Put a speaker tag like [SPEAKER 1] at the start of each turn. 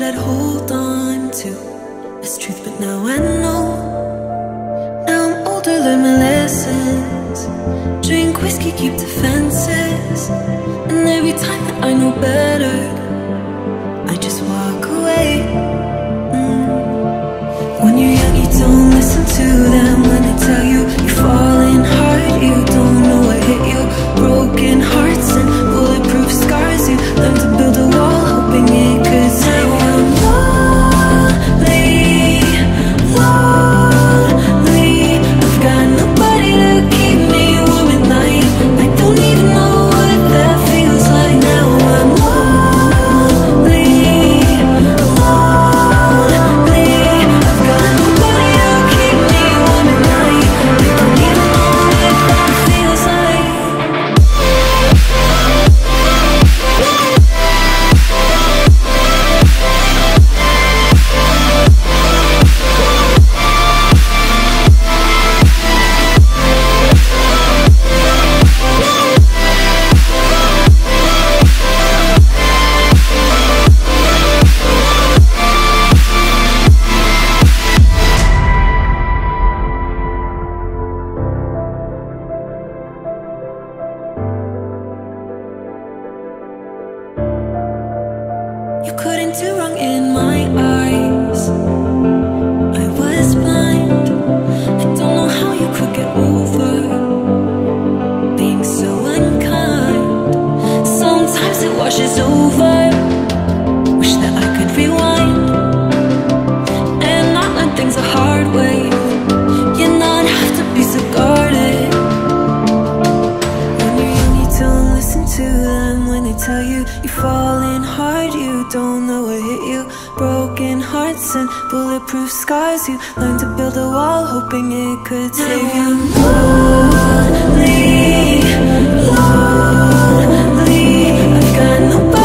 [SPEAKER 1] I'd hold on to as truth, but now I know. Now I'm older, learn my lessons. Drink whiskey, keep defenses. And every time that I know better, I just walk away. When you're young, you don't listen to them. When they tell you you're falling hard, you don't know what hit you. Broken hearts and bulletproof scars. You learn to build a wall, hoping it could save you. Lonely, lonely. I've got nobody to keep me warm at night. I don't even know what that feels like. Now I'm lonely, lonely. I've got nobody to keep me warm at night. I don't even know what that feels like. You couldn't do wrong in my eyes. I was blind. I don't know how you could get over being so unkind. Sometimes it washes over. Wish that I could rewind and not learn things the hard way. You not have to be so guarded. When you're young, you don't listen to them. When they tell you you're falling hard, you don't know what hit you. Broken hearts and bulletproof scars. You learn to build a wall, hoping it could save you. Lonely, lonely. I've got nobody